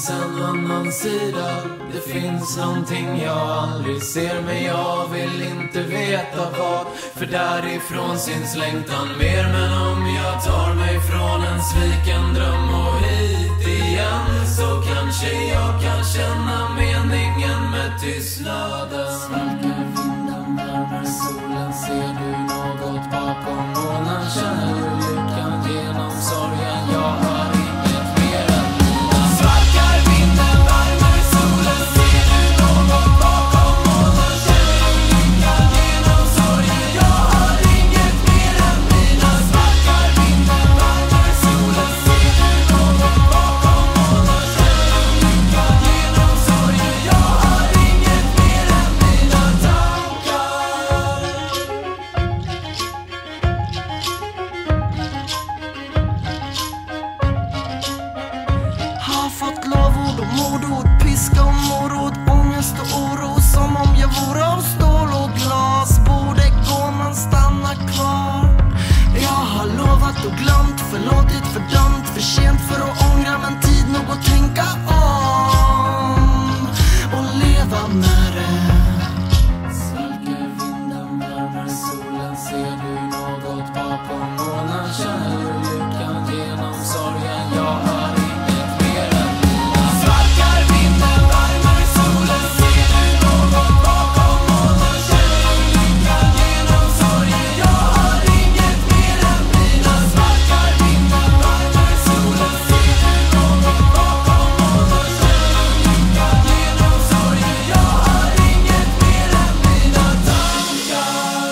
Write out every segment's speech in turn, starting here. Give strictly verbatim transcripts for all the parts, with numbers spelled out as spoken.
finns en annan sida. Det finns någonting jag aldrig ser, men jag vill inte veta vad. För därifrån syns längtan mer. Men om jag tar mig från en sviken dröm och hit igen, så kanske jag kan känna meningen med tystnaden. Svalkar vinden, värmer solen. Ser du något bakom månen? Känner du lyckan genom sorgen? Jag har inget mer än mina. Svalkar vinden, värmer solen. Ser du något bakom månen? Känner du lyckan genom sorgen? Jag har inget mer än mina. Svalkar vinden, värmer solen. Ser du något bakom månen? Känner du lyckan genom sorgen? Jag har inget mer än mina tankar. Har fått lovord och mordord, piska och morot, ångest och oro. Som om jag vore av stål och glas. Borde gå men stanna kvar. Jag har lovat och glömt, förlåtit, fördömt. För sent för att ångra, men tid nog att tänka om och leva med det. Svalkar vinden, värmer solen. Ser du något bakom månen? Känner du lyckan genom sorgen? Jag har inget mer än mina. Svalkar vinden, värmer solen. Ser du något bakom månen? Känner du lyckan genom sorgen? Jag har inget mer än mina. Svalkar vinden, värmer solen. Ser du något bakom månen? Känner du lyckan genom sorgen? Jag har inget mer än mina tankar.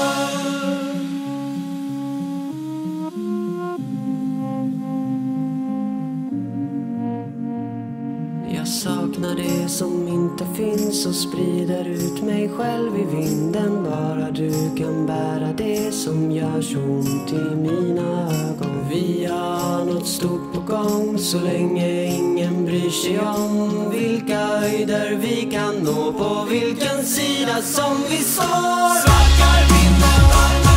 Jag saknar det som inte finns och sprider ut mig själv i vinden. Bara du kan bära det som gör så ont i mina ögon. Vi har något stort på gång så länge ingen bryr sig om vilka höjder vi kan nå, på vilken sida som vi står. Svalkar vinden, värmer